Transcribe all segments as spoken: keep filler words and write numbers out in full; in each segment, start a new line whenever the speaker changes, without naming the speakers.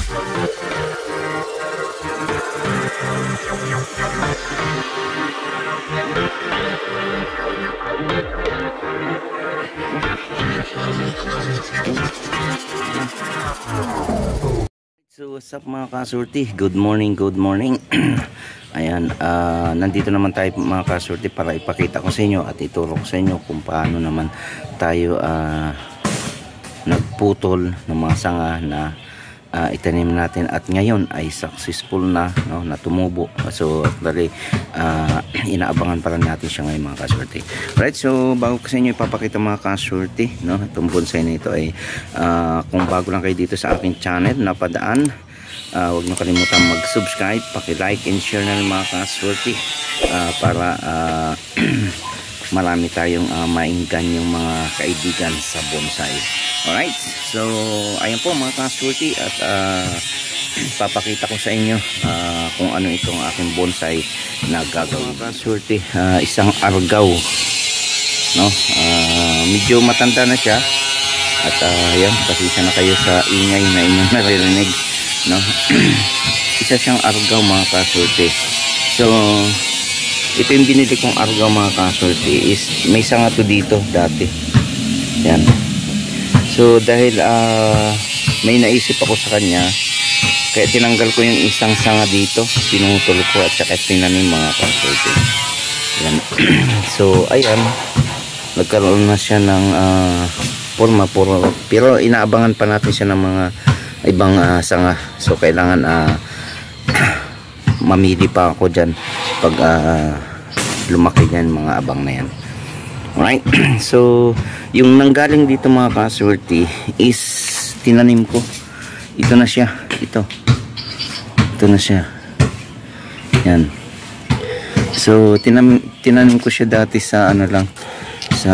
So what's up mga kasurti, good morning, good morning. Ayan, uh, nandito naman tayo mga kasurti para ipakita ko sa inyo at ituro ko sa inyo kung paano naman tayo uh, nagputol ng mga sanga na uh, itanim natin at ngayon ay successful na, no, na tumubo. So actually uh, inaabangan pa lang natin siya ngayon mga kasurti. Right, so bago ko sa inyo ipapakita mga kasurti, no, itong bonsai na ito ay uh, kung bago lang kayo dito sa aking channel na padaan, uh, huwag nyo kalimutan mag subscribe, paki-like and share na mga kasurti uh, para uh, marami tayong uh, mainggan yung mga kaibigan sa bonsai. Alright, so ayan po mga kasurti at uh, papakita ko sa inyo uh, kung ano itong aking bonsai na gagawin. Mga kasurti, uh, isang argaw, no? Uh, medyo matanda na siya at uh, ayan, pasensya na kayo sa ingay na inyong naririnig, no? Isa siyang argaw mga kasurti. So ito yung binili kong argaw mga kasurti, is may sanga to dito dati. Yan. So dahil uh, may naisip ako sa kanya, kaya tinanggal ko yung isang sanga dito, pinutol ko at saka tinanim mga kasurti. Yan. So ayan, nagkaroon na siya ng uh, forma, puro, pero inaabangan pa natin siya ng mga ibang uh, sanga. So kailangan uh, mamili pa ako dyan pag uh, lumaki yan mga abang na yan. Alright, so yung nanggaling dito mga kasurti is tinanim ko. Ito na siya, ito ito na siya, yan. So tinanim, tinanim ko siya dati sa ano lang, sa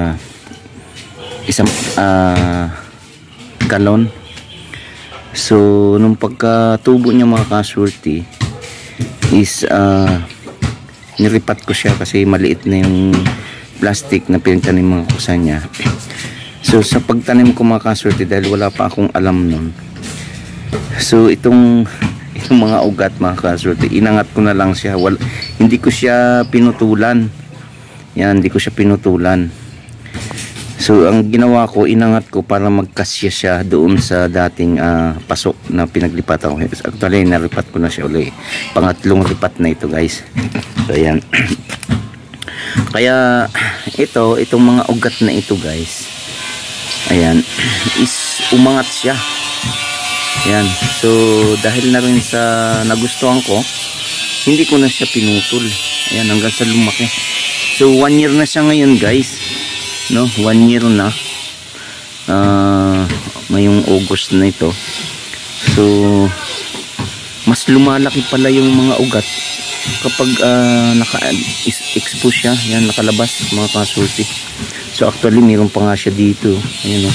isang uh, galon. So nung pagkatubo niya mga kasurti is uh, nilipat ko siya kasi maliit na yung plastic na pinagtanim mga kusa niya. So sa pagtanim ko mga kasurti, dahil wala pa akong alam nun, so itong itong mga ugat mga kasurti, inangat ko na lang siya. Wala, hindi ko siya pinutulan. Yan, hindi ko siya pinutulan. So ang ginawa ko, inangat ko para magkasya siya doon sa dating uh, pasok na pinaglipatan ko. Actually nalipat ko na siya ulit. Pangatlong lipat na ito guys. So ayan. Kaya ito, itong mga ugat na ito guys, ayan, is umangat siya. Ayan. So dahil na rin sa nagustuhan ko, hindi ko na siya pinutol. Ayan, hanggang sa lumaki. So one year na siya ngayon guys, no, one year na uh, ngayong August na ito. So mas lumalaki pala yung mga ugat kapag uh, naka-expose siya. Yan, nakalabas mga kasurti. So actually mayroon pa nga siya dito. Ayan o.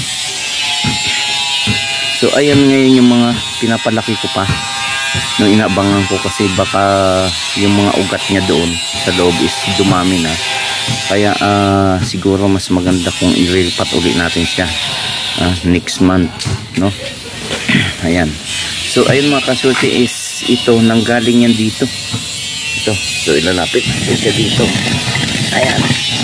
So ayan ngayon yung mga pinapalaki ko pa, no, inaabangan ko kasi baka yung mga ugat niya doon sa loob is dumami na. Kaya uh, siguro mas maganda kung i-relipat ulit natin siya uh, next month, no? Ayan. So ayun mga kasurti, is ito nanggaling yan dito. Ito. So ilalapit natin siya dito. Ayan.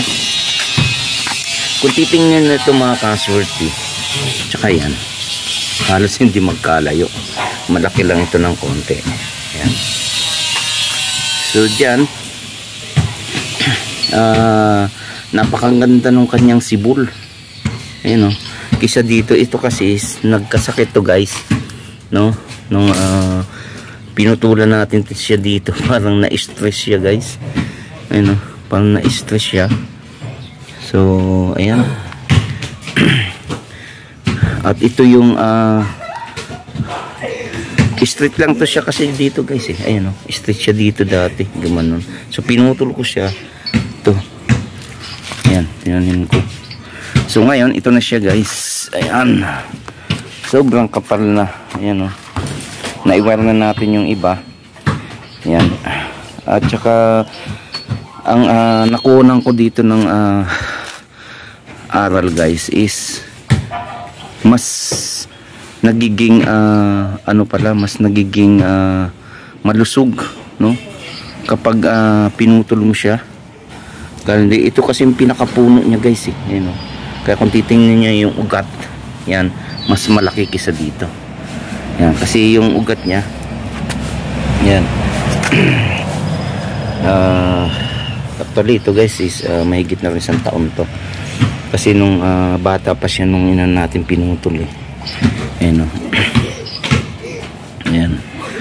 Kung titingnan na ito mga kasurti, tsaka yan, halos hindi magkalayo. Malaki lang ito ng konti. Ayan. So dyan, uh, napakaganda ng kanyang sibol. Ayan o. Kisa dito, ito kasi is nagkasakit to guys, no? Nung uh, pinutulan natin siya dito, parang na-stress siya guys. Ayun, parang na-stress siya. So ayan. At ito yung uh, straight lang to siya kasi dito guys eh. Ayun, straight siya dito dati, gumanon. So pinutol ko siya ito. Ayan, tinanim ko. So ngayon ito na siya guys. Ayan, sobrang kapal na. Ayan o, naiwar na natin yung iba. Yan. At saka ang uh, nakunan ko dito ng uh, aral guys is mas nagiging uh, ano pala, mas nagiging uh, malusog, no? Kapag uh, pinutol mo siya. Kasi ito kasi yung pinakapuno niya guys eh. Ayan, no? Kaya kung titingnan niyo yung ugat, yan, mas malaki kisa dito. Yan, kasi yung ugat niya, yan. uh, actually ito guys is uh, mahigit na rin isang taon to. Kasi nung uh, bata pa siya nung ina natin pinutol eh. Ayan, no? Ayan.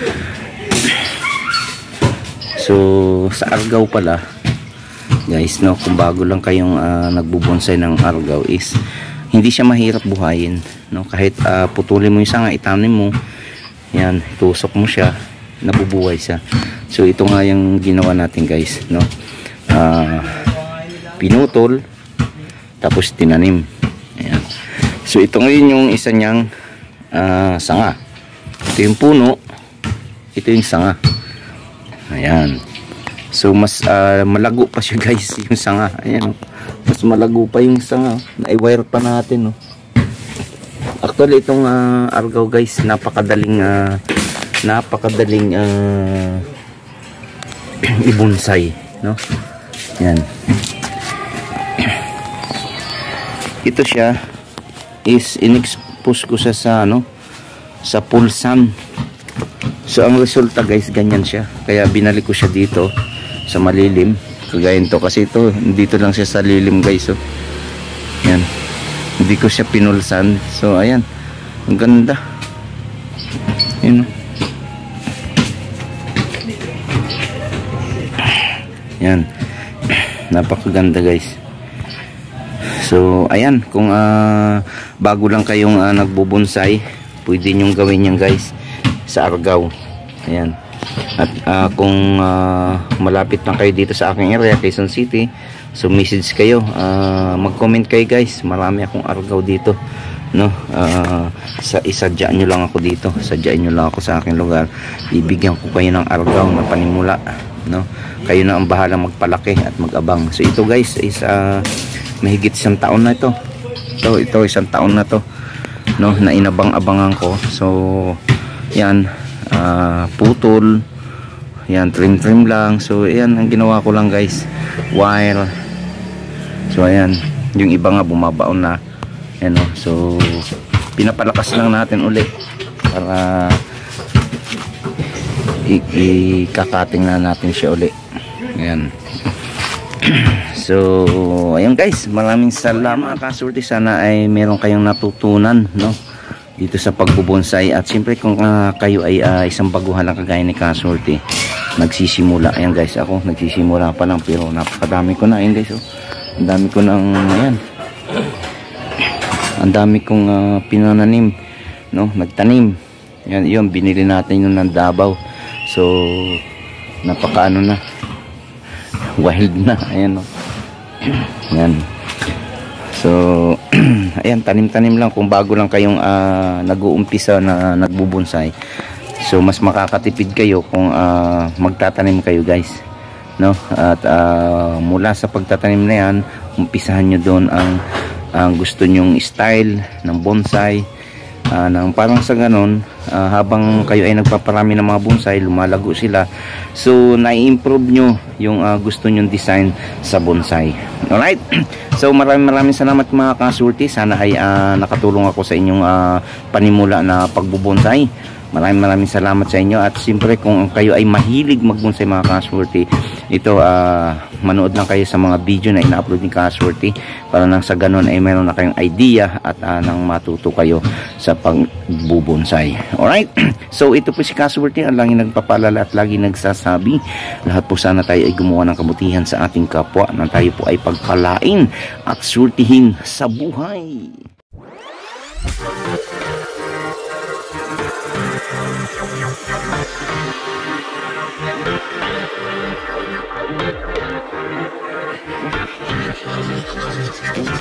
So sa argaw pala guys, no, kung bago lang kayong uh, nagbubonsay ng argaw is hindi siya mahirap buhayin, no? Kahit uh, putulin mo yung sanga, itanim mo, yan, tusok mo siya, nabubuhay siya. So ito nga yung ginawa natin guys, no? Uh, pinutol tapos tinanim. Ayan. So ito ngayon yung isa niyang uh, sanga. Ito yung puno, ito yung sanga. Ayan. So mas uh, malago pa siya guys yung sanga. Ayan, mas malago pa yung sanga. Na-wire pa natin, no? Actually itong uh, argaw guys, napakadaling uh, napakadaling uh, ibonsay, no? Yan. Ito siya is in-expose ko sa sa ano, sa full sun. So ang resulta guys, ganyan siya. Kaya binalik ko siya dito sa malilim. Kagaya nito kasi ito, dito lang siya sa lilim guys, oh. Yan. Hindi ko siya pinulsan. So ayan, ang ganda. Yan, oh. Yan. Napakaganda guys. So ayan, kung uh, bago lang kayong uh, nagbubonsay, pwede nyong gawin yan guys sa argaw. Ayan. At uh, kung uh, malapit lang kayo dito sa aking area, Quezon City, so message kayo, uh, mag-comment kayo guys. Marami akong argaw dito, no? Uh, sa isadya nyo lang ako dito, sadyain nyo lang ako sa aking lugar, ibigyan ko kayo ng argaw na panimula, no? Kayo na ang bahala magpalaki at mag-abang. So ito guys is uh, mahigit isang taon na ito. Ito, ito isang taon na to, no, na inabang-abangan ko. So yan, uh, putol, yan, trim-trim lang. So yan ang ginawa ko lang guys, wire. So ayan, yung iba nga bumabaon na, ano. So pinapalakas lang natin ulit para ikakating na natin siya ulit. Ayan. So ayun guys, maraming salamat kasurti. Sana ay meron kayong natutunan, no, dito sa pagbubonsay. At siyempre kung uh, kayo ay uh, isang baguhan lang kagaya ni kasurti, nagsisimula, ayan guys, ako nagsisimula pa lang pero napakadami ko na. Ayan guys, oh, ang dami ko nang, ayan, ang dami kong uh, pinananim, no, nagtanim. Yan, yun, binili natin yung ng Davao. So napakaano na, wild na. Ayan, no. Yan. So ayan, tanim-tanim lang kung bago lang kayong uh, nag-uumpisa na nagbubonsay. So mas makakatipid kayo kung uh, magtatanim kayo guys, no? At uh, mula sa pagtatanim na yan, umpisahan nyo doon ang, ang gusto nyong style ng bonsai, uh, ng parang sa ganon. Uh, habang kayo ay nagpaparami ng mga bonsai, lumalago sila. So na-improve nyo yung uh, gusto nyong design sa bonsai. Alright, so maraming maraming salamat mga kasurti. Sana ay uh, nakatulong ako sa inyong uh, panimula na pagbubonsai. Maraming maraming salamat sa inyo. At siyempre kung kayo ay mahilig magbonsai mga kasurti, ito uh, manood lang kayo sa mga video na ina-upload ni Kasurti para nang sa ganun ay meron na kayong idea at uh, nang matuto kayo sa pagbubonsai. Alright, so ito po si Kasurti, ang laging nagpapalala at laging nagsasabi, lahat po sana tayo ay gumawa ng kabutihan sa ating kapwa, na tayo po ay pagpalain at surtihin sa buhay. Thank you.